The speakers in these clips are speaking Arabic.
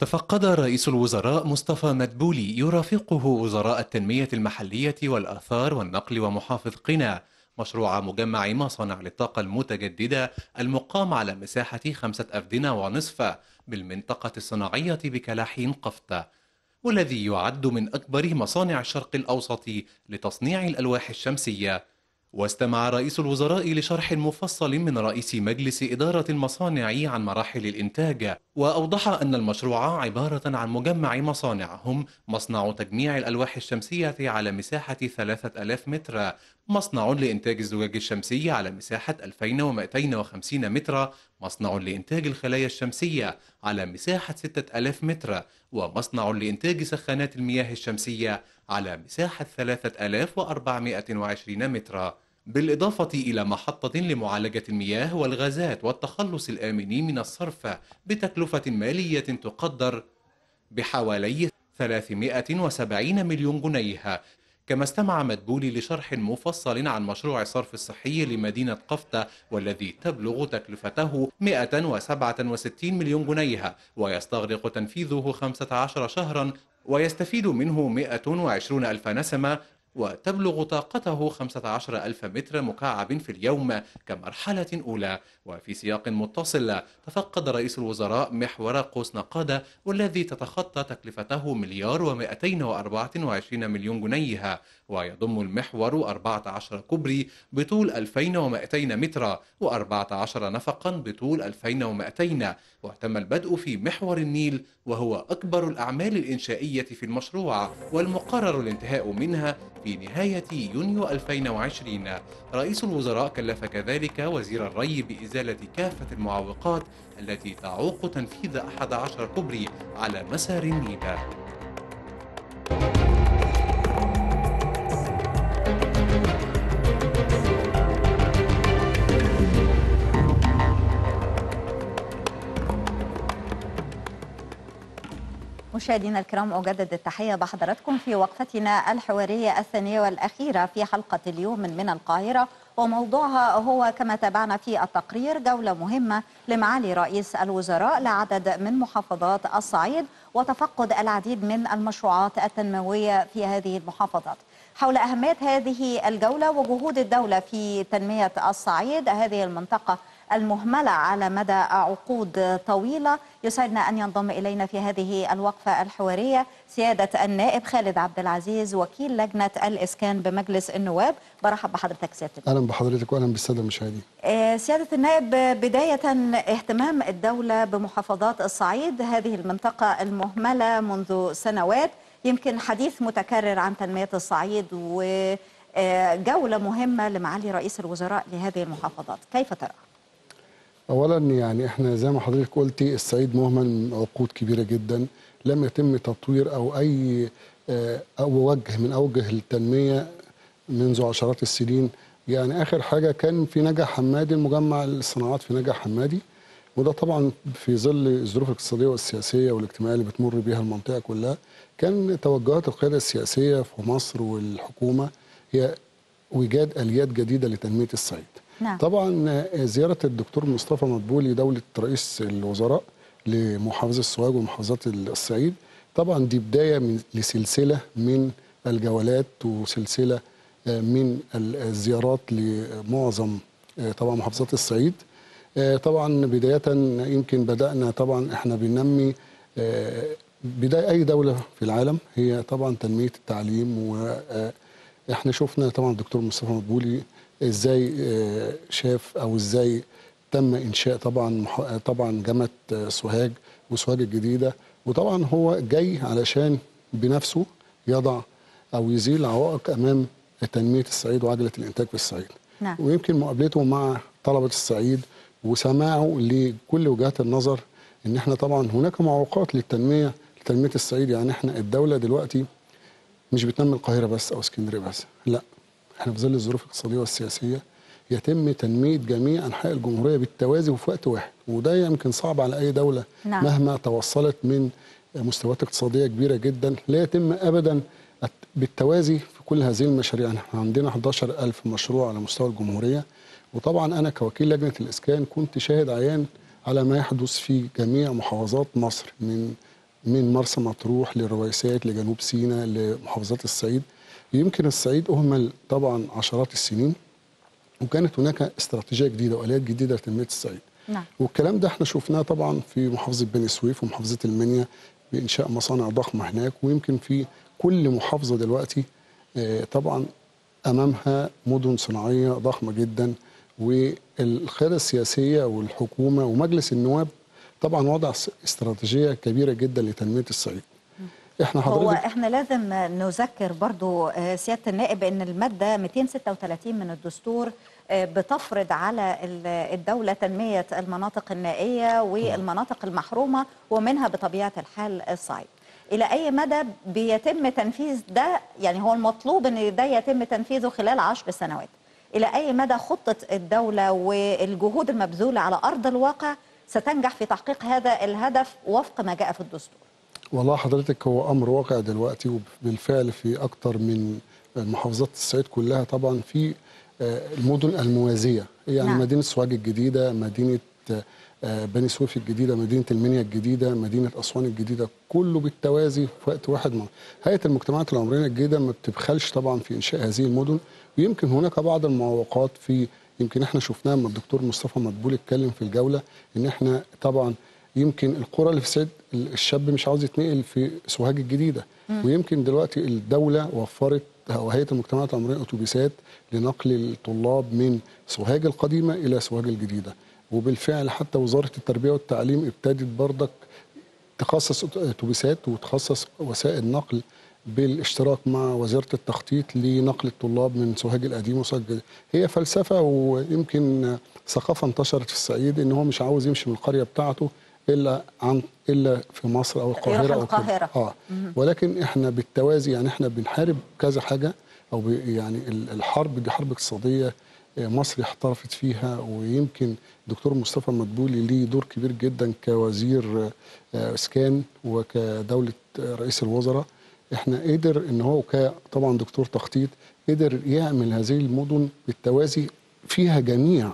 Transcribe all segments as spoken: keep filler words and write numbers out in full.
تفقد رئيس الوزراء مصطفى مدبولي يرافقه وزراء التنمية المحلية والآثار والنقل ومحافظ قنا مشروع مجمع مصانع للطاقة المتجددة المقام على مساحة خمسة أفدنة ونصف بالمنطقة الصناعية بكلاحين قفطة، والذي يعد من أكبر مصانع الشرق الأوسط لتصنيع الألواح الشمسية. واستمع رئيس الوزراء لشرح مفصل من رئيس مجلس إدارة المصانع عن مراحل الإنتاج، وأوضح أن المشروع عبارة عن مجمع مصانع هم مصنع تجميع الألواح الشمسية على مساحة ثلاثة آلاف متر، مصنع لإنتاج الزجاج الشمسي على مساحة ألفين ومئتين وخمسين متر، مصنع لإنتاج الخلايا الشمسية على مساحة ستة آلاف متر، ومصنع لإنتاج سخانات المياه الشمسية على مساحة ثلاثة آلاف وأربعمئة وعشرين مترا، بالإضافة إلى محطة لمعالجة المياه والغازات والتخلص الآمن من الصرف بتكلفة مالية تقدر بحوالي ثلاثمئة وسبعين مليون جنيه. كما استمع مدبولي لشرح مفصل عن مشروع الصرف الصحي لمدينة قفطة، والذي تبلغ تكلفته مئة وسبعة وستين مليون جنيه ويستغرق تنفيذه خمسة عشر شهرا ويستفيد منه مئة وعشرون ألف نسمة، وتبلغ طاقته خمسة عشر ألف متر مكعب في اليوم كمرحلة أولى. وفي سياق متصل تفقد رئيس الوزراء محور قوس نقادة، والذي تتخطى تكلفته مليار ومئتين وأربعة وعشرين مليون جنيه، ويضم المحور أربعة عشر كوبري بطول ألفين ومئتين مترا وأربعة عشر نفقا بطول ألفين ومئتين. وتم البدء في محور النيل، وهو أكبر الأعمال الإنشائية في المشروع، والمقرر الانتهاء منها في نهاية يونيو ألفين وعشرين. رئيس الوزراء كلف كذلك وزير الري بإزالة كافة المعوقات التي تعوق تنفيذ أحد عشر كوبري على مسار النيل. مشاهدينا الكرام، أجدد التحية بحضراتكم في وقفتنا الحوارية الثانية والأخيرة في حلقة اليوم من من القاهرة، وموضوعها هو كما تابعنا في التقرير جولة مهمة لمعالي رئيس الوزراء لعدد من محافظات الصعيد وتفقد العديد من المشروعات التنموية في هذه المحافظات. حول أهمية هذه الجولة وجهود الدولة في تنمية الصعيد، هذه المنطقة المهملة على مدى عقود طويلة، يسعدنا أن ينضم إلينا في هذه الوقفة الحوارية سيادة النائب خالد عبد العزيز، وكيل لجنة الإسكان بمجلس النواب. برحب بحضرتك سيادة النائب. أهلا بحضرتك وأهلا بالسادة المشاهدين. سيادة النائب، بداية اهتمام الدولة بمحافظات الصعيد، هذه المنطقة المهملة منذ سنوات، يمكن حديث متكرر عن تنمية الصعيد وجولة مهمة لمعالي رئيس الوزراء لهذه المحافظات، كيف ترى؟ أولا يعني احنا زي ما حضرتك قلتي الصعيد مهمل عقود كبيرة جدا، لم يتم تطوير أو أي أو وجه من أوجه التنمية منذ عشرات السنين. يعني آخر حاجة كان في نجع حمادي، المجمع الصناعات في نجع حمادي، وده طبعا في ظل الظروف الاقتصادية والسياسية والاجتماعية اللي بتمر بها المنطقة كلها. كان توجهات القيادة السياسية في مصر والحكومة هي وإيجاد آليات جديدة لتنمية الصعيد. نعم. طبعا زيارة الدكتور مصطفى مدبولي دولة رئيس الوزراء لمحافظة السوهاج ومحافظات الصعيد، طبعا دي بداية من لسلسلة من الجولات وسلسلة من الزيارات لمعظم طبعا محافظات الصعيد. طبعا بداية يمكن بدأنا، طبعا احنا بننمي بداية أي دولة في العالم هي طبعا تنمية التعليم، واحنا شفنا طبعا الدكتور مصطفى مدبولي ازاي شاف او ازاي تم انشاء طبعا طبعا جامعه سوهاج وسوهاج الجديده، وطبعا هو جاي علشان بنفسه يضع او يزيل عوائق امام تنميه الصعيد وعجله الانتاج في الصعيد. نعم. ويمكن مقابلته مع طلبه الصعيد وسماعه لكل وجهات النظر ان احنا طبعا هناك معوقات للتنميه لتنميه الصعيد. يعني احنا الدوله دلوقتي مش بتنمي القاهره بس او اسكندريه بس، لا، احنا في ظل الظروف الاقتصاديه والسياسيه يتم تنميه جميع انحاء الجمهوريه بالتوازي وفي وقت واحد، وده يمكن صعب على اي دوله. نعم. مهما توصلت من مستويات اقتصاديه كبيره جدا لا يتم ابدا بالتوازي في كل هذه المشاريع. احنا عندنا أحد عشر ألف مشروع على مستوى الجمهوريه، وطبعا انا كوكيل لجنه الاسكان كنت شاهد عيان على ما يحدث في جميع محافظات مصر، من من مرسى مطروح للرويسات لجنوب سيناء لمحافظات الصعيد. يمكن الصعيد أهمل طبعا عشرات السنين، وكانت هناك استراتيجية جديدة وآليات جديدة لتنمية الصعيد. نعم. والكلام ده احنا شفناه طبعا في محافظة بني سويف ومحافظة المنيا بإنشاء مصانع ضخمة هناك، ويمكن في كل محافظة دلوقتي طبعا أمامها مدن صناعية ضخمة جدا. والقيادة السياسية والحكومة ومجلس النواب طبعا وضع استراتيجية كبيرة جدا لتنمية الصعيد. احنا حضرتك هو احنا لازم نذكر برضو سيادة النائب ان المادة مئتين وستة وثلاثين من الدستور بتفرض على الدولة تنمية المناطق النائية والمناطق المحرومة، ومنها بطبيعة الحال الصعيد. إلى أي مدى بيتم تنفيذ ده؟ يعني هو المطلوب أن ده يتم تنفيذه خلال عشر سنوات. إلى أي مدى خطة الدولة والجهود المبذولة على أرض الواقع ستنجح في تحقيق هذا الهدف وفق ما جاء في الدستور؟ والله حضرتك هو أمر واقع دلوقتي، وبالفعل في أكتر من محافظات الصعيد كلها طبعا في المدن الموازية، يعني نعم. مدينة سوهاج الجديدة، مدينة بني سويف الجديدة، مدينة المنيا الجديدة، مدينة أسوان الجديدة، كله بالتوازي في وقت واحد. مع هيئة المجتمعات العمرانية الجديدة ما بتبخلش طبعا في إنشاء هذه المدن. ويمكن هناك بعض المعوقات في يمكن احنا شفناها لما الدكتور مصطفى مدبولي اتكلم في الجولة، ان احنا طبعا يمكن القرى اللي في الصعيد الشاب مش عاوز يتنقل في سوهاج الجديدة، م. ويمكن دلوقتي الدولة وفرت أو هيئة المجتمعات العمرانية أتوبيسات لنقل الطلاب من سوهاج القديمة إلى سوهاج الجديدة. وبالفعل حتى وزارة التربية والتعليم ابتدت برضك تخصص أتوبيسات وتخصص وسائل نقل بالاشتراك مع وزارة التخطيط لنقل الطلاب من سوهاج القديم وسوهاج الجديد. هي فلسفة ويمكن ثقافة انتشرت في الصعيد ان هو مش عاوز يمشي من القرية بتاعته الا عن الا في مصر او القاهرة او القاهرة. اه ولكن احنا بالتوازي يعني احنا بنحارب كذا حاجة، او يعني الحرب دي حرب اقتصادية مصر احترفت فيها. ويمكن دكتور مصطفى مدبولي ليه دور كبير جدا كوزير اسكان وكدولة رئيس الوزراء. احنا قدر ان هو طبعا دكتور تخطيط قدر يعمل هذه المدن بالتوازي فيها جميع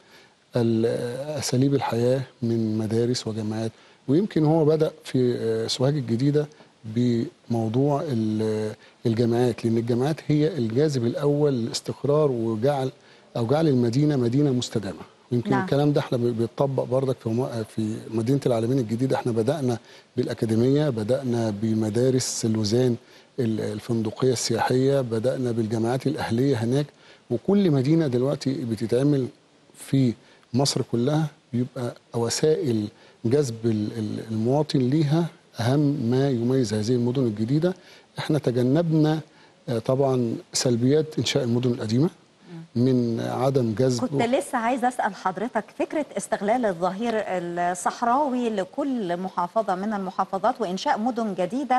اساليب الحياه من مدارس وجامعات. ويمكن هو بدأ في سوهاج الجديده بموضوع الجامعات، لان الجامعات هي الجاذب الاول للاستقرار وجعل او جعل المدينه مدينه مستدامه. ويمكن نعم. الكلام ده احنا بيتطبق برضك في في مدينه العالمين الجديده. احنا بدأنا بالاكاديميه، بدأنا بمدارس اللوزان الفندقيه السياحيه، بدأنا بالجامعات الاهليه هناك. وكل مدينه دلوقتي بتتعمل في مصر كلها بيبقى وسائل جذب المواطن ليها اهم ما يميز هذه المدن الجديده. احنا تجنبنا طبعا سلبيات انشاء المدن القديمه من عدم جذب. كنت لسه عايزه اسال حضرتك فكره استغلال الظهير الصحراوي لكل محافظه من المحافظات وانشاء مدن جديده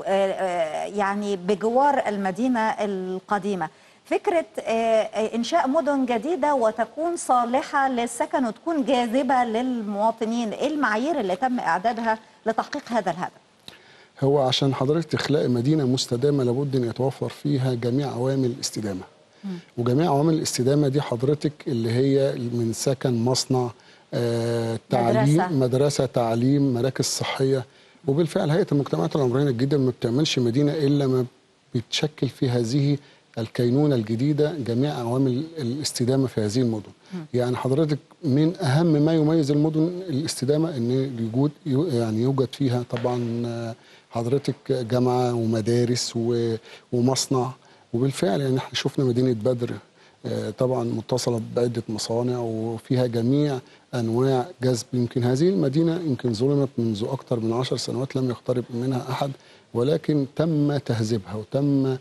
يعني بجوار المدينه القديمه. فكره انشاء مدن جديده وتكون صالحه للسكن وتكون جاذبه للمواطنين، ايه المعايير اللي تم اعدادها لتحقيق هذا الهدف؟ هو عشان حضرتك تخلق مدينه مستدامه لابد ان يتوفر فيها جميع عوامل الاستدامه. وجميع عوامل الاستدامه دي حضرتك اللي هي من سكن، مصنع، آه، تعليم، مدرسة. مدرسه، تعليم، مراكز صحيه. وبالفعل هيئه المجتمعات العمرانيه الجديده ما بتعملش مدينه الا ما بتشكل في هذه الكينونه الجديده جميع عوامل الاستدامه في هذه المدن. م. يعني حضرتك من اهم ما يميز المدن الاستدامه ان يوجد يعني يوجد فيها طبعا حضرتك جامعه ومدارس ومصنع. وبالفعل يعني احنا شفنا مدينه بدر طبعا متصله بعده مصانع وفيها جميع انواع جذب. يمكن هذه المدينه يمكن ظلمت منذ اكثر من عشر سنوات لم يقترب منها احد، ولكن تم تهذيبها وتم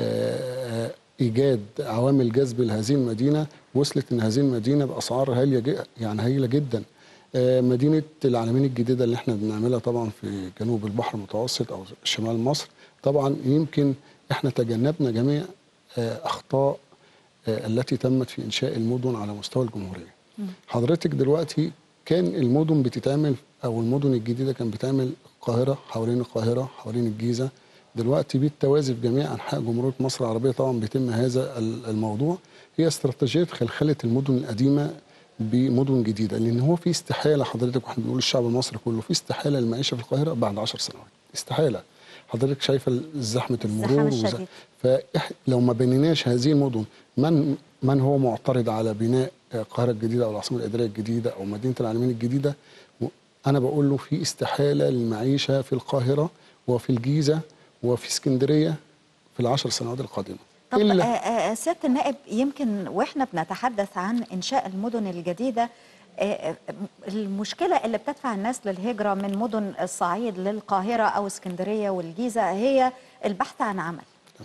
ايجاد عوامل جذب لهذه المدينه. وصلت ان هذه المدينه باسعار هائله يعني هائله جدا. مدينه العالمين الجديده اللي احنا بنعملها طبعا في جنوب البحر المتوسط او شمال مصر، طبعا يمكن احنا تجنبنا جميع اخطاء التي تمت في انشاء المدن على مستوى الجمهوريه. م. حضرتك دلوقتي كان المدن بتتعمل او المدن الجديده كان بتعمل القاهره حوالين القاهره حوالين الجيزه. دلوقتي بالتوازي في جميع انحاء جمهوريه مصر العربيه طبعا بيتم هذا الموضوع. هي استراتيجيه خلخله المدن القديمه بمدن جديده، لان هو في استحاله حضرتك واحنا بنقول الشعب المصري كله في استحاله للمعيشه في القاهره بعد عشر سنوات. استحاله. حضرتك شايفه زحمه المرور الشديد. فلو ما بنيناش هذه المدن، من من هو معترض على بناء القاهره الجديده او العاصمه الاداريه الجديده او مدينه العالمين الجديده، انا بقول له في استحاله للمعيشه في القاهره وفي الجيزه وفي اسكندريه في العشر سنوات القادمه. طب إلا سياده النائب، يمكن واحنا بنتحدث عن انشاء المدن الجديده، المشكله اللي بتدفع الناس للهجره من مدن الصعيد للقاهره او اسكندريه والجيزه هي البحث عن عمل.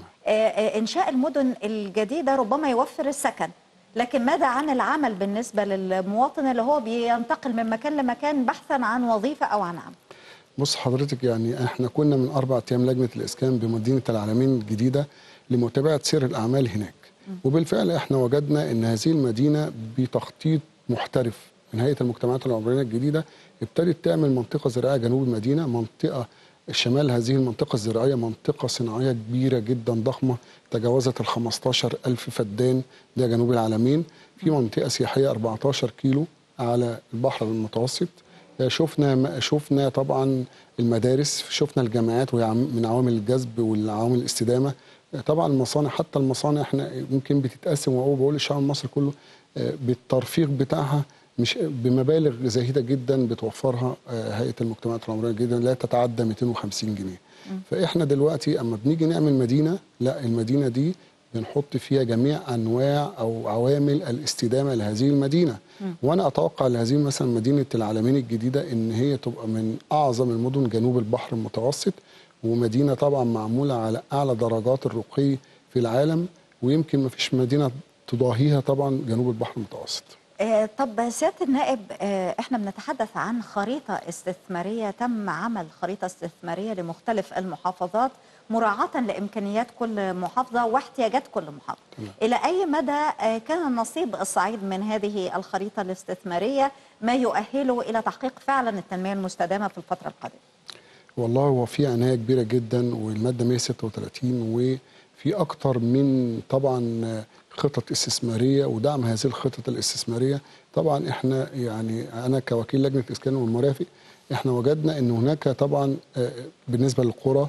انشاء المدن الجديده ربما يوفر السكن، لكن ماذا عن العمل بالنسبه للمواطن اللي هو بينتقل من مكان لمكان بحثا عن وظيفه او عن عمل؟ بص حضرتك، يعني احنا كنا من اربع ايام لجنه الاسكان بمدينه العالمين الجديده لمتابعه سير الاعمال هناك، وبالفعل احنا وجدنا ان هذه المدينه بتخطيط محترف من هيئه المجتمعات العمرانيه الجديده ابتدت تعمل منطقه زراعيه جنوب المدينه، منطقه شمال هذه المنطقه الزراعيه منطقه صناعيه كبيره جدا ضخمه تجاوزت ال خمستاشر ألف فدان، ده جنوب العالمين. في منطقه سياحيه أربعتاشر كيلو على البحر المتوسط. شفنا شفنا طبعا المدارس، شفنا الجامعات وهي من عوامل الجذب والعوامل الاستدامه. طبعا المصانع، حتى المصانع احنا يمكن بتتقسم، وهو بقول الشعب المصري كله بالترفيق بتاعها مش بمبالغ زاهده جدا بتوفرها هيئه المجتمعات العمرانيه الجديده لا تتعدى مئتين وخمسين جنيه. فاحنا دلوقتي اما بنيجي نعمل مدينه، لا المدينه دي بنحط فيها جميع انواع او عوامل الاستدامه لهذه المدينه. م. وانا اتوقع لهذه مثلا مدينه العالمين الجديده ان هي تبقى من اعظم المدن جنوب البحر المتوسط، ومدينه طبعا معموله على اعلى درجات الرقي في العالم، ويمكن ما فيش مدينه تضاهيها طبعا جنوب البحر المتوسط. آه طب سياده النائب، آه احنا بنتحدث عن خريطه استثماريه، تم عمل خريطه استثماريه لمختلف المحافظات مراعاه لامكانيات كل محافظه واحتياجات كل محافظه. م. الى اي مدى آه كان نصيب الصعيد من هذه الخريطه الاستثماريه ما يؤهله الى تحقيق فعلا التنميه المستدامه في الفتره القادمه؟ والله هو في عنايه كبيره جدا، والماده مئة وستة وثلاثين وفي اكتر من طبعا خطط استثماريه ودعم هذه الخطط الاستثماريه. طبعا احنا يعني انا كوكيل لجنه الاسكان والمرافق احنا وجدنا ان هناك طبعا بالنسبه للقرى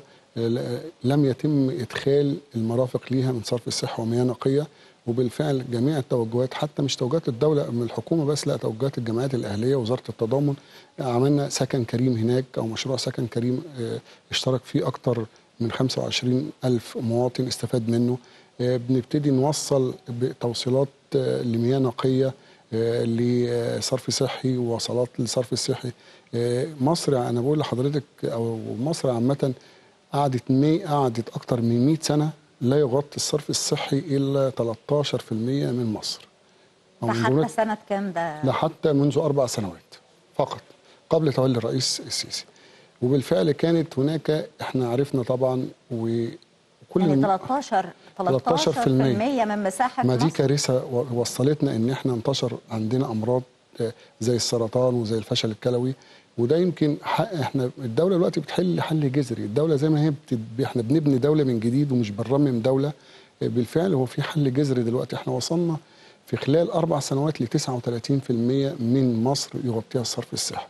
لم يتم ادخال المرافق ليها من صرف الصحه ومياه نقيه، وبالفعل جميع التوجهات حتى مش توجهات الدوله من الحكومه بس، لا توجهات الجمعيات الاهليه ووزاره التضامن. عملنا سكن كريم هناك او مشروع سكن كريم اشترك فيه اكتر من خمسة وعشرين ألف مواطن استفاد منه. بنبتدي نوصل بتوصيلات لمياه نقيه لصرف صحي ووصلات للصرف الصحي. مصر انا بقول لحضرتك او مصر عامه قعدت مي قعدت اكتر من مئة سنه لا يغطي الصرف الصحي الا تلتاشر بالمئة من مصر. ده حتى سنه كام ده؟ ده حتى منذ اربع سنوات فقط قبل تولي الرئيس السيسي. وبالفعل كانت هناك احنا عرفنا طبعا وكل يعني تلتاشر بالمئة من مساحه ما دي مصر. كارثه وصلتنا ان احنا انتشر عندنا امراض زي السرطان وزي الفشل الكلوي، وده يمكن حق احنا الدوله دلوقتي بتحل حل جذري. الدوله زي ما هي بتد... احنا بنبني دوله من جديد ومش بنرمم دوله. بالفعل هو في حل جذري دلوقتي. احنا وصلنا في خلال اربع سنوات ل تسعة وثلاثين بالمئة من مصر يغطيها الصرف الصحي.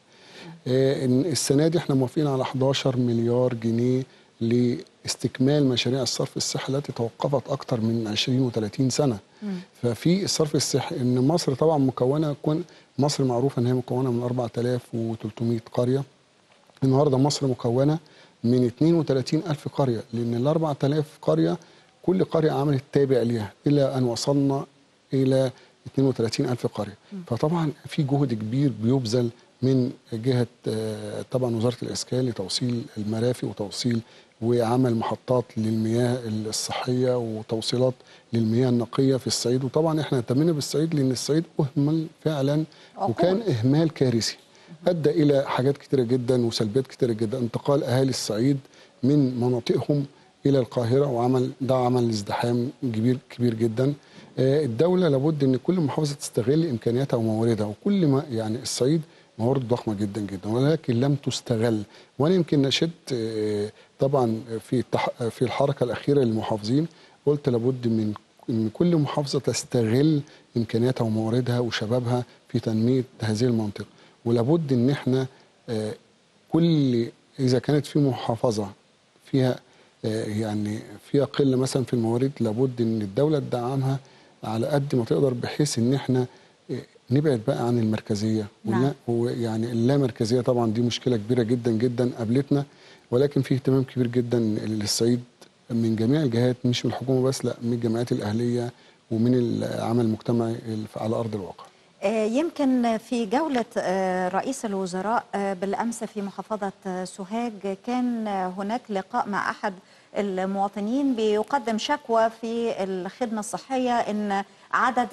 السنه دي احنا موافقين على حداشر مليار جنيه لاستكمال مشاريع الصرف الصحي التي توقفت اكثر من عشرين وثلاثين سنه. م. ففي الصرف الصحي ان مصر طبعا مكونه كون مصر معروفه ان هي مكونه من أربعة آلاف وثلاثمئة قريه. النهارده مصر مكونه من اثنين وثلاثين ألف قريه، لان ال أربعة آلاف قريه كل قريه عملت تابع ليها الى ان وصلنا الى اثنين وثلاثين ألف قريه. م. فطبعا في جهد كبير بيبذل من جهه طبعا وزاره الاسكان لتوصيل المرافق وتوصيل وعمل محطات للمياه الصحيه وتوصيلات للمياه النقيه في الصعيد. وطبعا احنا اهتمينا بالصعيد لان الصعيد اهمل فعلا وكان اهمال كارثي ادى الى حاجات كتيره جدا وسلبيات كتيره جدا. انتقال اهالي الصعيد من مناطقهم الى القاهره وعمل ده عمل ازدحام كبير كبير جدا. الدوله لابد ان كل محافظه تستغل امكانياتها ومواردها، وكل ما يعني الصعيد موارد ضخمه جدا جدا ولكن لم تستغل. وانا يمكن نشدت طبعا في في الحركه الاخيره للمحافظين قلت لابد من ان كل محافظه تستغل امكانياتها ومواردها وشبابها في تنميه هذه المنطقه، ولابد ان احنا كل اذا كانت في محافظه فيها يعني فيها قله مثلا في الموارد، لابد ان الدوله تدعمها على قد ما تقدر، بحيث ان احنا نبعد بقى عن المركزيه. نعم. ويعني اللامركزيه طبعا دي مشكله كبيره جدا جدا قابلتنا، ولكن في اهتمام كبير جدا للصعيد من جميع الجهات، مش من الحكومه بس، لا، من الجمعيات الاهليه ومن العمل المجتمعي على ارض الواقع. يمكن في جولة رئيس الوزراء بالأمس في محافظة سوهاج كان هناك لقاء مع أحد المواطنين بيقدم شكوى في الخدمة الصحية إن عدد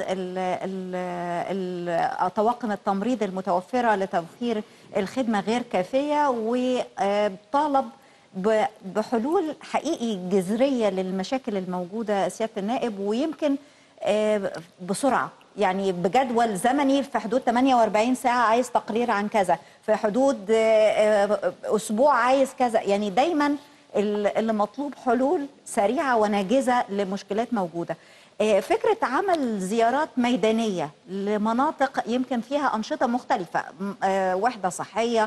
الطواقم التمريض المتوفرة لتوفير الخدمة غير كافية، وطالب بحلول حقيقي جذرية للمشاكل الموجودة سيادة النائب، ويمكن بسرعة، يعني بجدول زمني في حدود ثمانية وأربعين ساعة عايز تقرير عن كذا، في حدود أسبوع عايز كذا، يعني دايما اللي مطلوب حلول سريعة وناجزة لمشكلات موجودة. فكرة عمل زيارات ميدانية لمناطق يمكن فيها أنشطة مختلفة، وحدة صحية،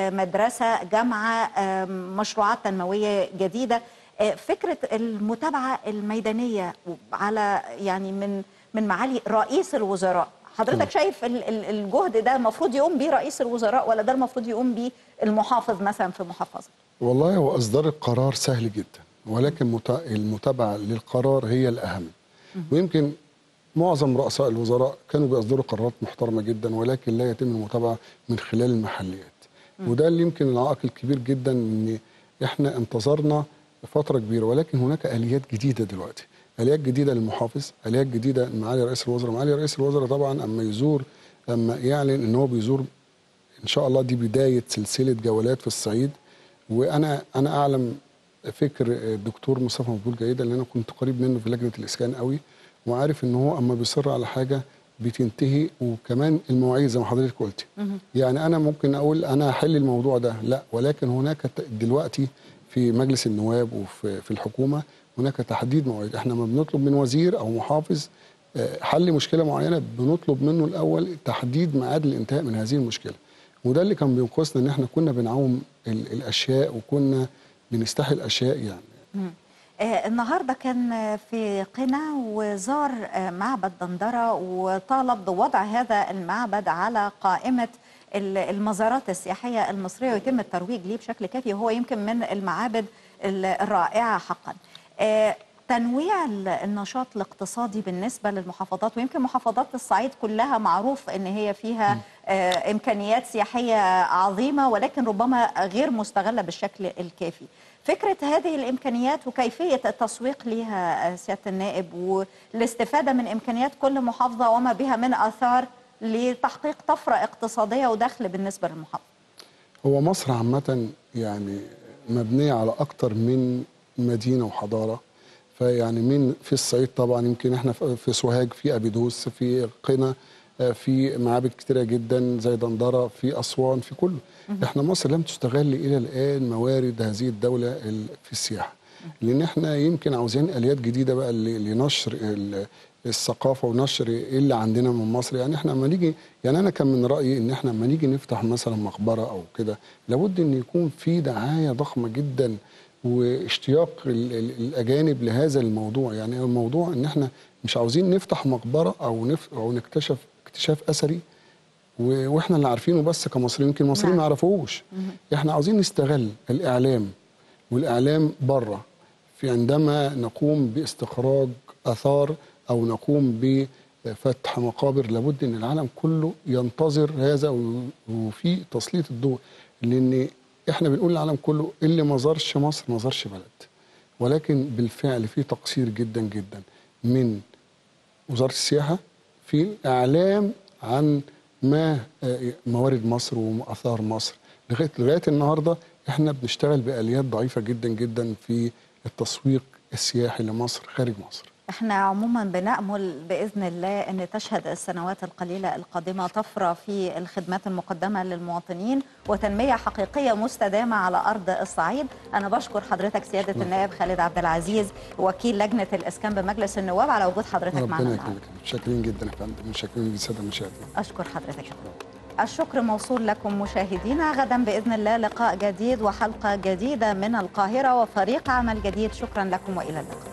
مدرسة، جامعة، مشروعات تنموية جديدة، فكرة المتابعة الميدانية على يعني من من معالي رئيس الوزراء، حضرتك شايف الجهد ده المفروض يقوم به رئيس الوزراء ولا ده المفروض يقوم به المحافظ مثلا في محافظة؟ والله هو إصدار القرار سهل جدا، ولكن المتابعة للقرار هي الأهم. ويمكن معظم رؤساء الوزراء كانوا بيصدروا قرارات محترمة جدا، ولكن لا يتم المتابعة من خلال المحليات. وده اللي يمكن العائق الكبير جدا، ان احنا انتظرنا فترة كبيرة، ولكن هناك آليات جديدة دلوقتي، آليات جديدة للمحافظ، آليات جديدة معالي رئيس الوزراء. معالي رئيس الوزراء طبعا اما يزور، اما يعلن ان هو بيزور، ان شاء الله دي بداية سلسلة جولات في الصعيد. وانا انا اعلم فكر الدكتور مصطفى مدبول جيدا، لان انا كنت قريب منه في لجنة الاسكان قوي، وعارف ان هو اما بيصر على حاجة بتنتهي، وكمان المواعيد زي ما حضرتك قلتي. يعني انا ممكن اقول انا هحل الموضوع ده، لا، ولكن هناك دلوقتي في مجلس النواب وفي في الحكومه هناك تحديد مواعيد. احنا ما بنطلب من وزير او محافظ حل مشكله معينه، بنطلب منه الاول تحديد ميعاد الانتهاء من هذه المشكله. وده اللي كان بينقصنا، ان احنا كنا بنعوم الاشياء وكنا بنستحي الاشياء يعني. مم. آه النهارده كان في قنا وزار آه معبد دندره، وطالب بوضع هذا المعبد على قائمه المزارات السياحيه المصريه ويتم الترويج ليه بشكل كافي، وهو يمكن من المعابد الرائعه حقا. آه تنويع النشاط الاقتصادي بالنسبه للمحافظات، ويمكن محافظات الصعيد كلها معروف ان هي فيها آه امكانيات سياحيه عظيمه، ولكن ربما غير مستغله بالشكل الكافي. فكرة هذه الإمكانيات وكيفية التسويق لها سيادة النائب، والاستفادة من إمكانيات كل محافظة وما بها من آثار لتحقيق طفرة اقتصادية ودخل بالنسبة للمحافظة. هو مصر عامة يعني مبنية على أكتر من مدينة وحضارة، فيعني من في الصعيد طبعا يمكن احنا في سوهاج، في أبيدوس، في قنا، في معابد كتيرة جدا زي دندرة، في أسوان، في كله. احنا مصر لم تستغل إلى الآن موارد هذه الدولة في السياحة، لأن احنا يمكن عاوزين آليات جديدة بقى لنشر الثقافة ونشر ايه اللي عندنا من مصر. يعني احنا لما نيجي، يعني أنا كان من رأيي إن احنا لما نيجي نفتح مثلا مقبرة أو كده، لابد إن يكون في دعاية ضخمة جدا واشتياق الأجانب لهذا الموضوع. يعني الموضوع إن احنا مش عاوزين نفتح مقبرة أو نف أو نكتشف اكتشاف أثري واحنا اللي عارفينه بس كمصريين، يمكن المصريين ما يعرفوش. احنا عاوزين نستغل الاعلام والاعلام بره، في عندما نقوم باستخراج اثار او نقوم بفتح مقابر، لابد ان العالم كله ينتظر هذا وفي تسليط الضوء، لان احنا بنقول للعالم كله اللي ما زارش مصر ما زارش بلد. ولكن بالفعل في تقصير جدا جدا من وزارة السياحة في الاعلام عن ما موارد مصر وآثار مصر. لغايه لغايه النهارده احنا بنشتغل بآليات ضعيفه جدا جدا في التسويق السياحي لمصر خارج مصر. احنا عموما بنأمل بإذن الله أن تشهد السنوات القليلة القادمة طفرة في الخدمات المقدمة للمواطنين وتنمية حقيقية مستدامة على أرض الصعيد. أنا بشكر حضرتك سيادة النائب خالد عبد العزيز وكيل لجنة الإسكان بمجلس النواب على وجود حضرتك معنا. ربنا يكرمك، متشكرين جدا يا فندم، متشكرين للسادة المشاهدين. أشكر حضرتك. الشكر موصول لكم مشاهدينا. غدا بإذن الله لقاء جديد وحلقة جديدة من القاهرة وفريق عمل جديد. شكرا لكم وإلى اللقاء.